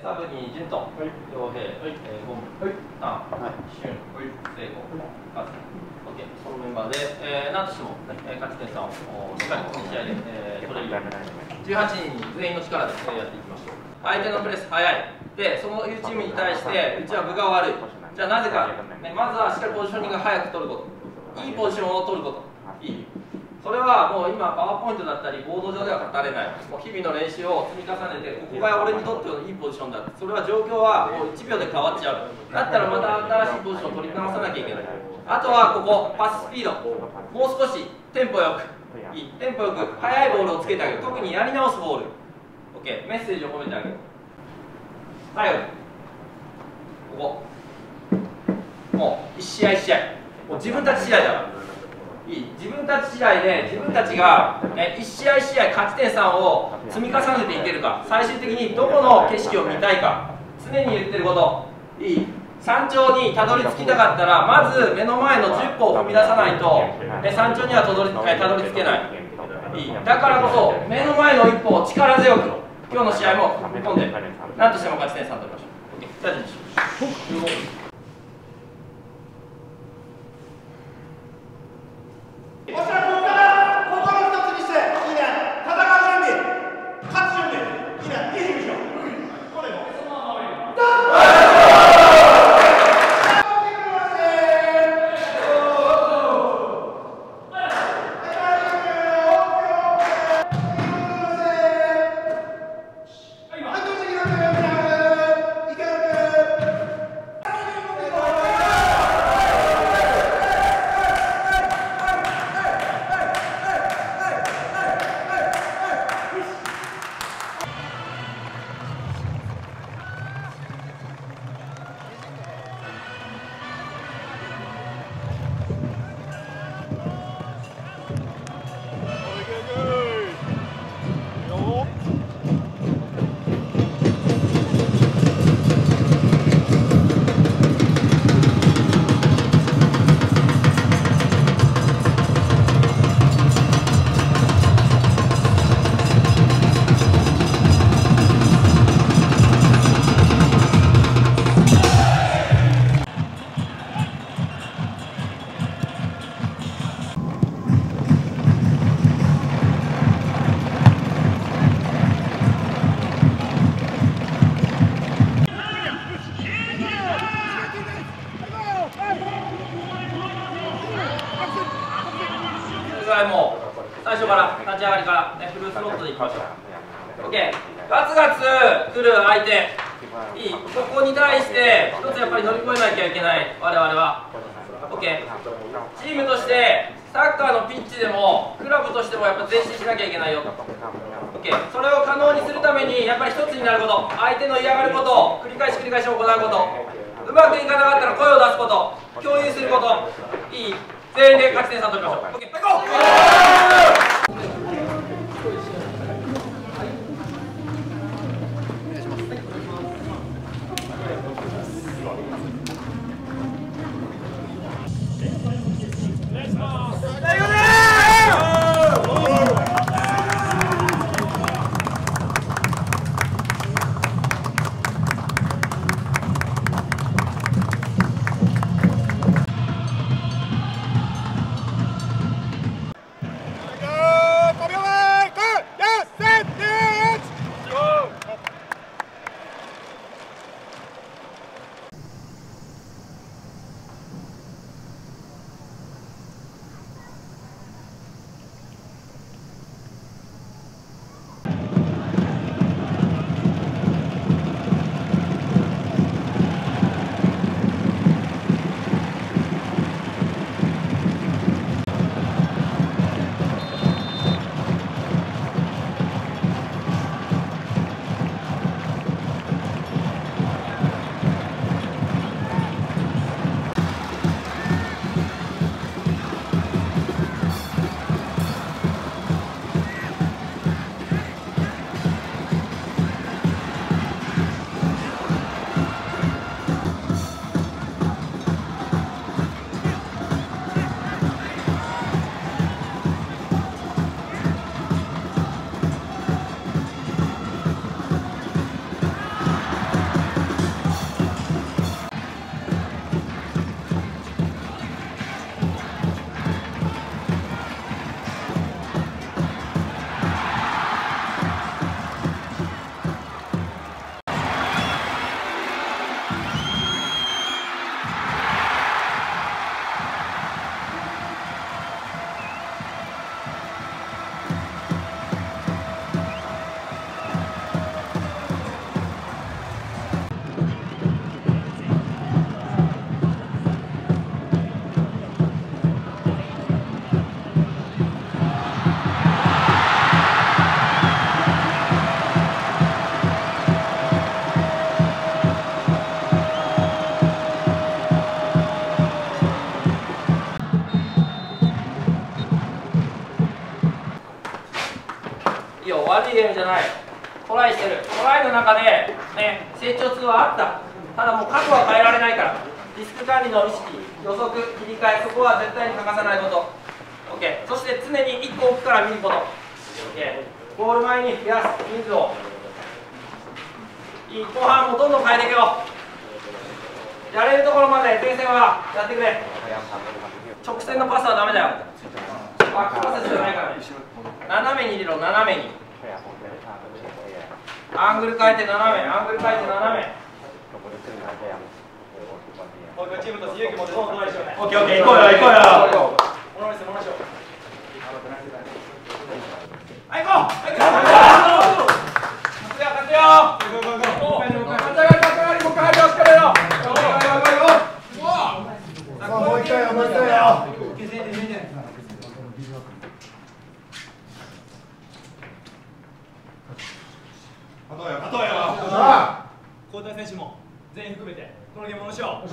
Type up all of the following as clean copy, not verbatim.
サブに順と、陽平、ゴム、タン、シュン、聖子、カズ。OK、そのメンバーで、なんとしても、勝ち点3をしっかりこの試合で、取れるように、18人全員の力で、やっていきましょう。相手のプレス速い。で、そのいうチームに対して、うちは分が悪い。じゃあなぜか、まずはしっかりポジショニングが早く取ること。いいポジションを取ること。いい。それはもう今、パワーポイントだったり、ボード上では語れない。もう日々の練習を積み重ねて、ここが俺にとってのいいポジションだ。それは状況はもう1秒で変わっちゃう。だったらまた新しいポジションを取り直さなきゃいけない。あとはここ、パススピード。もう少しテンポよく。いい。テンポよく、速いボールをつけてあげる。特にやり直すボール。OK、メッセージを込めてあげる。最後に、ここ。もう、1試合1試合。もう自分たち次第だから。いい。自分たち次第で、自分たちが、1試合1試合勝ち点3を積み重ねていけるか、最終的にどこの景色を見たいか、常に言ってること。いい。山頂にたどり着きたかったら、まず目の前の10歩を踏み出さないと、山頂にはたどり着けない。いい。だからこそ、目の前の一歩を力強く、今日の試合も踏み込んで、なんとしても勝ち点3取りましょう。OK、じゃあ、準備しよう。もう最初から立ち上がりから、フルスロットでいきましょう。OK、ガツガツ来る相手、いい、ここに対して一つやっぱり乗り越えなきゃいけない我々は。OK、チームとしてサッカーのピッチでもクラブとしてもやっぱ前進しなきゃいけないよ。OK、それを可能にするためにやっぱり一つになること、相手の嫌がることを繰り返し行うこと、うまくいかなかったら声を出すこと、共有すること、いい、全員で勝ち点3取りましょう。OK、行こう。 Go! いいよ、悪いゲームじゃない。トライしてる。トライの中で、ね、成長痛はあった。ただもう過去は変えられないから。リスク管理の意識、予測、切り替え、そこは絶対に欠かさないこと。OK。そして常に1個奥から見ること。OK。ゴール前に増やす人数を。いい、後半もどんどん変えていくよ。やれるところまで前線はやってくれ。直線のパスはダメだよ。バックパスじゃないからね。斜めに入れろ、斜めに。アングル変えて斜め、アングル変えて斜め。チームとして勇気持ってどんどんトライしようね。オッケーオッケー、行こうよ行こうよ。ものにしよう、ものにしよう。はい、行こう。はい、行こう。勝つよ、勝つよ。 もう一回よ、もう一回よ。 交代選手も全員含めてこのゲームをしよう。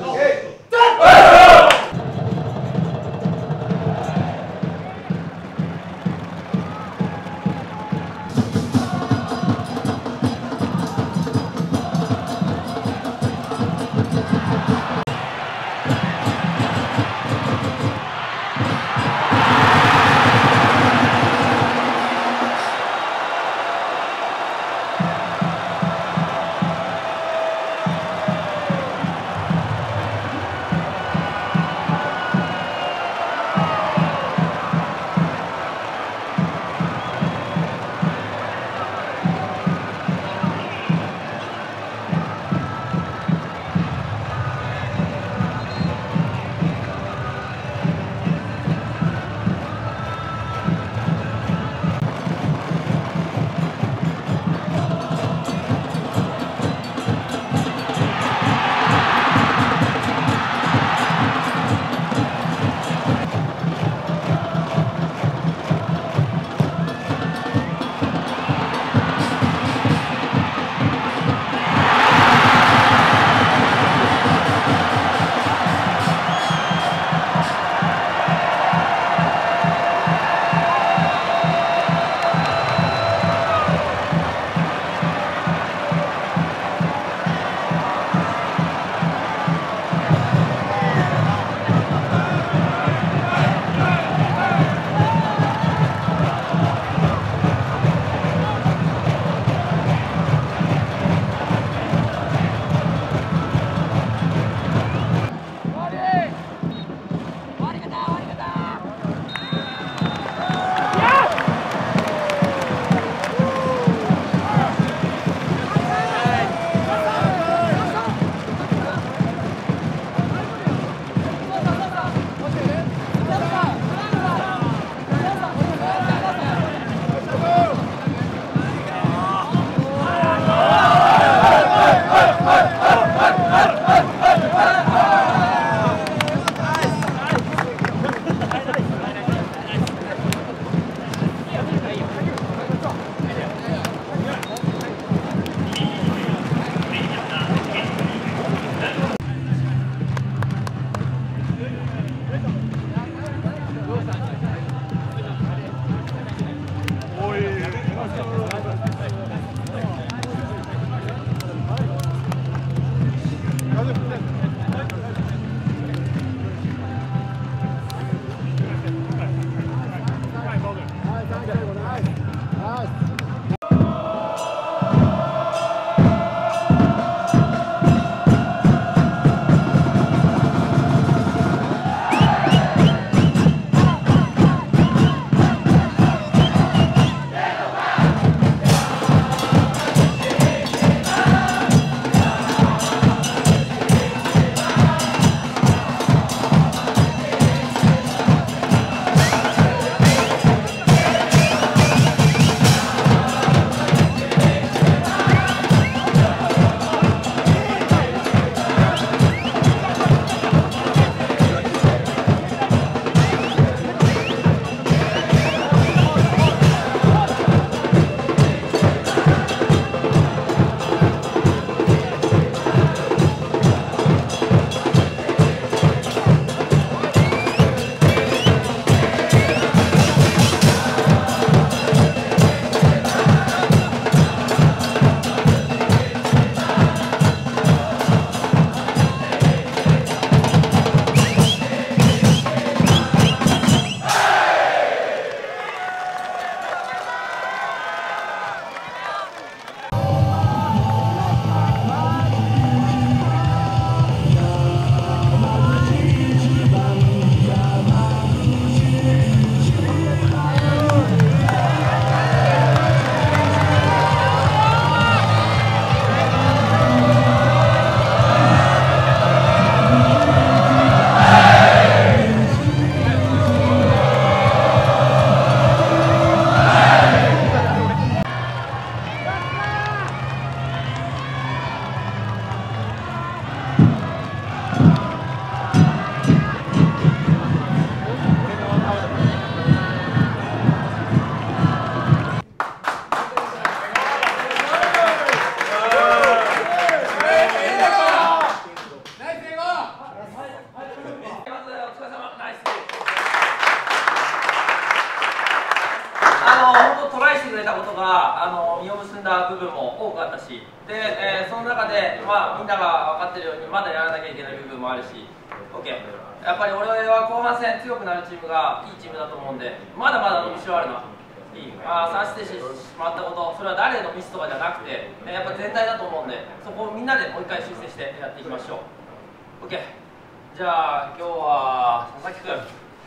ことが実を結んだ部分も多くあったし、で、その中で、まあ、みんなが分かってるようにまだやらなきゃいけない部分もあるし、OK、やっぱり俺は後半戦強くなるチームがいいチームだと思うんで、まだまだ伸びしろあるな。3失点してしまったこと、それは誰のミスとかじゃなくて、やっぱ全体だと思うんで、そこをみんなでもう一回修正してやっていきましょう。OK、じゃあ今日は佐々木君。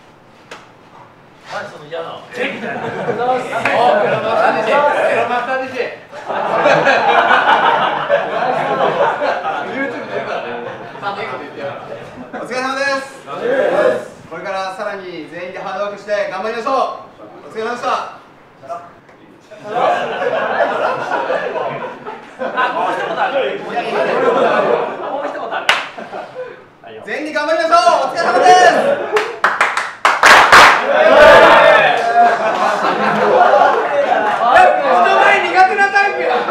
何その嫌な。 お疲れ様です。これからさらに全員でハードワークして頑張りましょう。お疲れ様でした。 もう一言ある。もう一言ある。 全員で頑張りましょう。お疲れ様です。人前苦手なタイプや。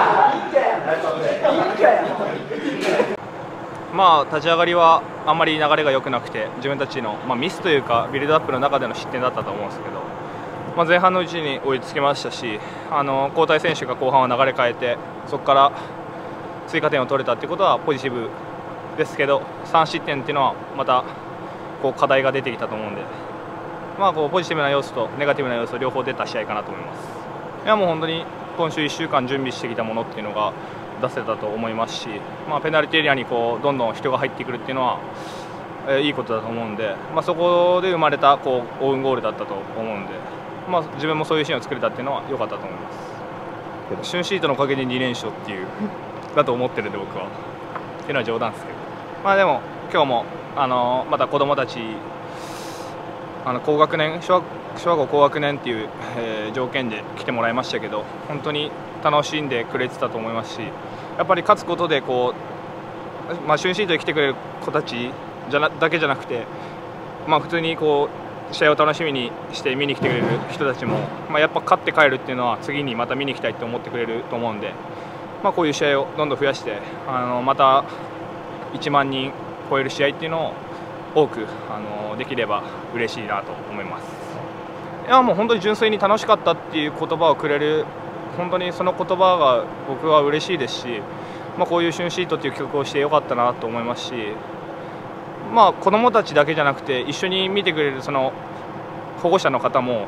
まあ立ち上がりはあんまり流れが良くなくて、自分たちの、ミスというかビルドアップの中での失点だったと思うんですけど、前半のうちに追いつきましたし、交代選手が後半は流れ変えて、そこから追加点を取れたということはポジティブですけど、3失点っていうのはまたこう課題が出てきたと思うんで、こうポジティブな要素とネガティブな要素両方出た試合かなと思います。いやもう本当に今週1週間準備してきたものっていうのが出せたと思いますし、ペナルティーエリアにこうどんどん人が入ってくるっていうのは、いいことだと思うんで、そこで生まれたこうオウンゴールだったと思うんで、自分もそういうシーンを作れたっていうのは良かったと思います。シュンシートのおかげで2連勝っていうだと思ってるんで僕は。っていうのは冗談ですけど、でも今日もまた子どもたち高学年小学校高学年っていう、条件で来てもらいましたけど、本当に楽しんでくれてたと思いますし、やっぱり勝つことでこう、シュンシートで来てくれる子たちだけじゃなくて、普通にこう試合を楽しみにして見に来てくれる人たちも、やっぱ勝って帰るっていうのは次にまた見に行きたいと思ってくれると思うんで、こういう試合をどんどん増やしてまた1万人超える試合っていうのを多くできれば嬉しいなと思います。いやもう本当に純粋に楽しかったっていう言葉をくれる、本当にその言葉が僕は嬉しいですし、こういうシュンシートっていう企画をしてよかったなと思いますし、子どもたちだけじゃなくて一緒に見てくれるその保護者の方も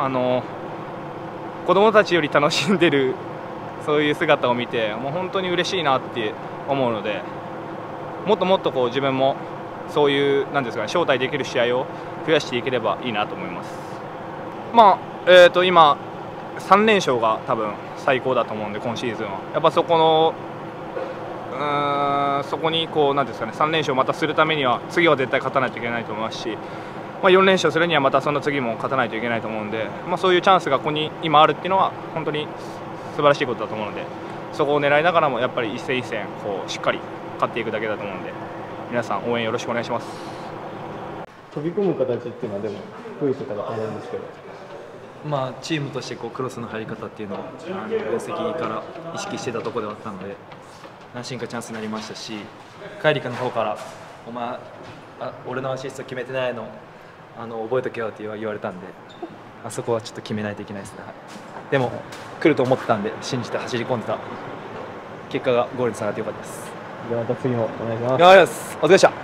子どもたちより楽しんでるそういう姿を見て、もう本当に嬉しいなって思うので、もっともっとこう自分もそういうなんですかね、招待できる試合を増やしていければいいなと思います。今3連勝が多分最高だと思うんで、今シーズンはやっぱそこにこうなんですかね、3連勝またするためには次は絶対勝たないといけないと思いますし、4連勝するにはまたその次も勝たないといけないと思うんで、そういうチャンスがここに今あるっていうのは本当に素晴らしいことだと思うので、そこを狙いながらもやっぱり一戦一戦こうしっかり勝っていくだけだと思うんで、皆さん応援よろしくお願いします。 飛び込む形っていうのはでも増えてたと思うんですけど、 チームとしてこうクロスの入り方っていうのを分析から意識してたところではあったので、何進かチャンスになりましたし、カイリカの方から「お前俺のアシスト決めてないの覚えとけよ」って言われたんで、あそこはちょっと決めないといけないですね。でも来ると思ってたんで信じて走り込んでた結果がゴールにつながってよかったです。 じゃあまた次もお願いします。 お疲れ様でした。